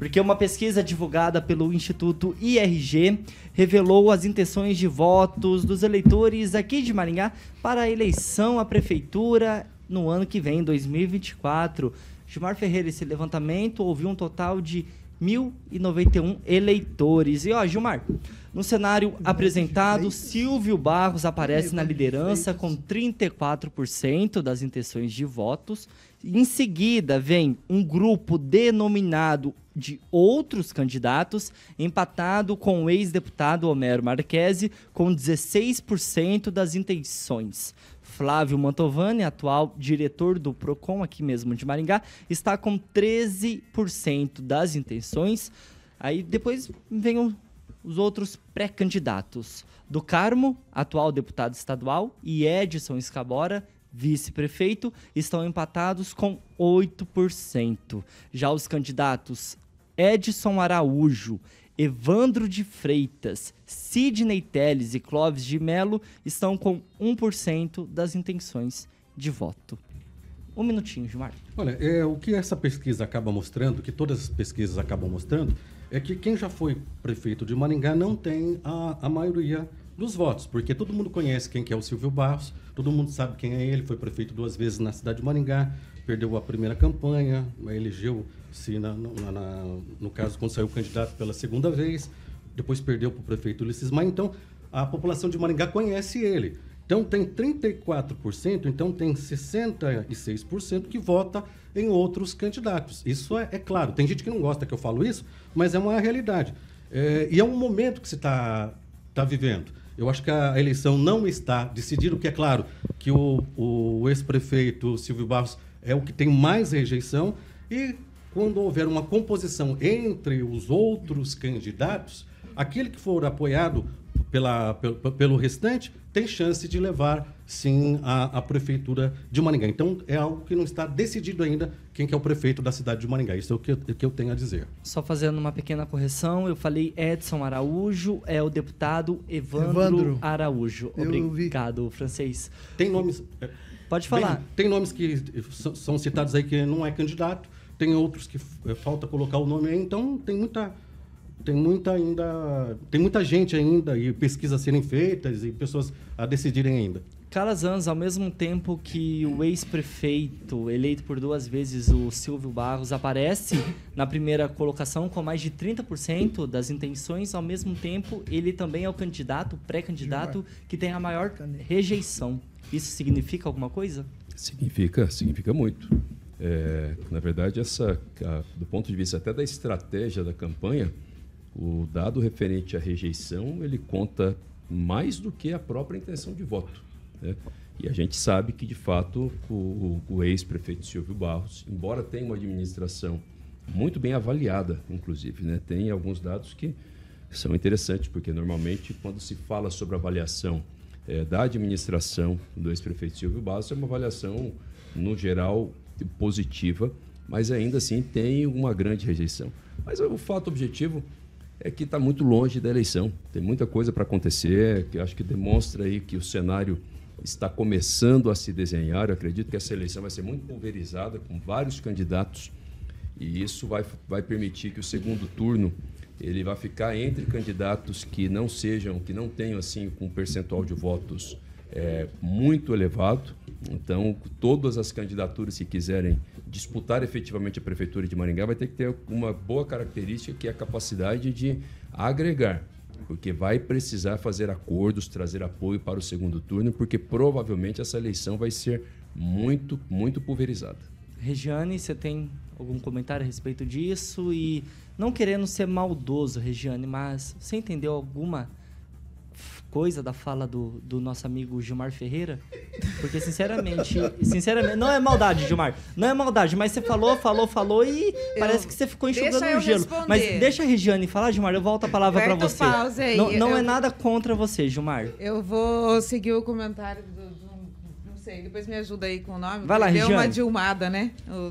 Porque uma pesquisa divulgada pelo Instituto IRG revelou as intenções de votos dos eleitores aqui de Maringá para a eleição à prefeitura no ano que vem, 2024. Gilmar Ferreira, esse levantamento ouviu um total de 1.091 eleitores. E, Gilmar, no cenário apresentado, Silvio Barros aparece na liderança com 34% das intenções de votos. Em seguida, vem um grupo denominado de outros candidatos, empatado com o ex-deputado Homero Marchese, com 16% das intenções. Flávio Mantovani, atual diretor do PROCON, aqui mesmo de Maringá, está com 13% das intenções. Aí depois vem os outros pré-candidatos. Do Carmo, atual deputado estadual, e Edson Escabora, vice-prefeito, estão empatados com 8%. Já os candidatos Edson Araújo, Evandro de Freitas, Sidney Teles e Clóvis de Melo estão com 1% das intenções de voto. Um minutinho, Gilmar. Olha, o que essa pesquisa acaba mostrando, que todas as pesquisas acabam mostrando, é que quem já foi prefeito de Maringá não tem a maioria dos votos, porque todo mundo conhece quem que é o Silvio Barros, todo mundo sabe quem é ele, foi prefeito 2 vezes na cidade de Maringá, perdeu a primeira campanha, elegeu-se, no caso, quando saiu candidato pela segunda vez, depois perdeu para o prefeito Ulisses Maia. Então, a população de Maringá conhece ele. Então, tem 34%, então tem 66% que vota em outros candidatos. Isso é claro. Tem gente que não gosta que eu falo isso, mas é uma realidade. E é um momento que se está vivendo. Eu acho que a eleição não está decidida, porque é claro que o ex-prefeito Silvio Barros é o que tem mais rejeição, e quando houver uma composição entre os outros candidatos, aquele que for apoiado pelo restante tem chance de levar, sim, a prefeitura de Maringá. Então, é algo que não está decidido ainda quem que é o prefeito da cidade de Maringá. Isso é o que eu tenho a dizer. Só fazendo uma pequena correção, eu falei Edson Araújo, é o deputado Evandro Araújo. Obrigado, francês. Tem nomes... Pode falar. Tem nomes que são citados aí que não é candidato, tem outros que falta colocar o nome aí, então tem muita gente ainda e pesquisas a serem feitas e pessoas a decidirem ainda. Calazans, ao mesmo tempo que o ex-prefeito, eleito por 2 vezes, o Silvio Barros, aparece na primeira colocação com mais de 30% das intenções, ao mesmo tempo ele também é o candidato, pré-candidato, que tem a maior rejeição. Isso significa alguma coisa? Significa muito. Na verdade, do ponto de vista até da estratégia da campanha, o dado referente à rejeição, ele conta mais do que a própria intenção de voto, né? E a gente sabe que, de fato, o ex-prefeito Silvio Barros, embora tenha uma administração muito bem avaliada, inclusive, né? Tem alguns dados que são interessantes, porque normalmente quando se fala sobre a avaliação da administração do ex-prefeito Silvio Barros, é uma avaliação, no geral, positiva, mas ainda assim tem uma grande rejeição. Mas o fato objetivo é que está muito longe da eleição. Tem muita coisa para acontecer, que acho que demonstra aí que o cenário está começando a se desenhar. Eu acredito que essa eleição vai ser muito pulverizada, com vários candidatos, e isso vai permitir que o segundo turno ele vai ficar entre candidatos que não tenham assim um percentual de votos muito elevado. Então, todas as candidaturas que quiserem disputar efetivamente a Prefeitura de Maringá vai ter que ter uma boa característica, que é a capacidade de agregar, porque vai precisar fazer acordos, trazer apoio para o segundo turno, porque provavelmente essa eleição vai ser muito, muito pulverizada. Regiane, você tem algum comentário a respeito disso? E não querendo ser maldoso, Regiane, mas você entendeu alguma coisa da fala do nosso amigo Gilmar Ferreira? Porque, sinceramente, não é maldade, Gilmar. Não é maldade, mas você falou e parece que você ficou enxugando o gelo. Responder. Mas deixa a Regiane falar, Gilmar, eu volto a palavra para você. Pause aí. Não é nada contra você, Gilmar. Eu vou seguir o comentário não sei, depois me ajuda aí com o nome. Vai lá, Deu Regiane. uma dilmada, né?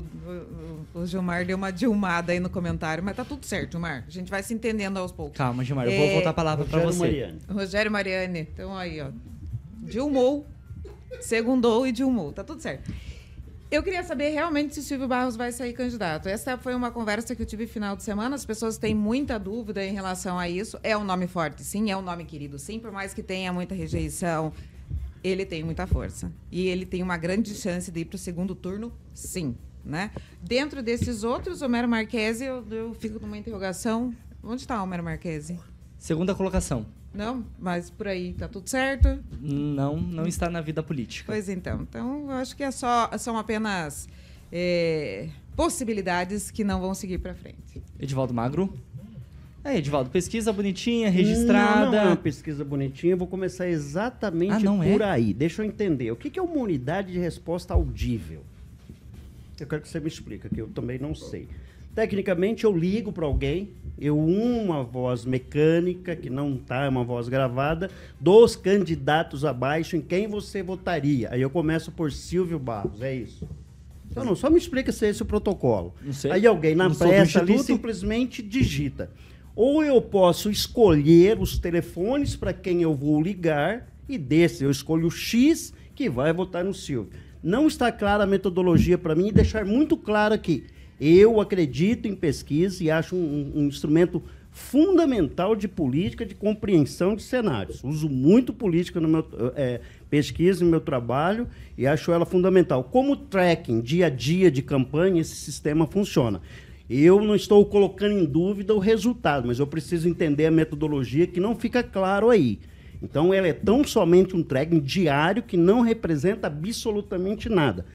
O Gilmar deu uma dilmada aí no comentário, mas tá tudo certo, Gilmar. A gente vai se entendendo aos poucos. Calma, Gilmar, eu vou voltar a palavra para você. Mariane. Rogério Mariane. Então aí, ó. Dilmou, segundou e dilmou. Tá tudo certo. Eu queria saber realmente se o Silvio Barros vai sair candidato. Essa foi uma conversa que eu tive no final de semana. As pessoas têm muita dúvida em relação a isso. É um nome forte, sim. É um nome querido, sim. Por mais que tenha muita rejeição, ele tem muita força. E ele tem uma grande chance de ir para o segundo turno, sim. Né? Dentro desses outros, o Homero Marchese, eu fico numa interrogação. Onde está o Homero Marchese? Segunda colocação. Não, mas por aí tá tudo certo? Não está na vida política. Pois então. Então, eu acho que são apenas possibilidades que não vão seguir para frente. Edivaldo Magro. Edivaldo, pesquisa bonitinha, registrada. Não é uma pesquisa bonitinha, eu vou começar exatamente por aí. Deixa eu entender. O que é uma unidade de resposta audível? Eu quero que você me explique, que eu também não sei. Tecnicamente, eu ligo para alguém, uma voz mecânica, que não está, é uma voz gravada, dos candidatos abaixo, em quem você votaria. Aí eu começo por Silvio Barros, é isso? Então, não, só me explica se é esse o protocolo. Não sei. Aí alguém na pressa ali simplesmente digita. Ou eu posso escolher os telefones para quem eu vou ligar, e desse eu escolho o X, que vai votar no Silvio. Não está clara a metodologia para mim, e deixar muito claro aqui. Eu acredito em pesquisa e acho um instrumento fundamental de política, de compreensão de cenários. Uso muito política no meu pesquisa, no meu trabalho, e acho ela fundamental. Como tracking, dia a dia de campanha, esse sistema funciona. Eu não estou colocando em dúvida o resultado, mas eu preciso entender a metodologia, que não fica claro aí. Então, ela é tão somente um tracking diário que não representa absolutamente nada.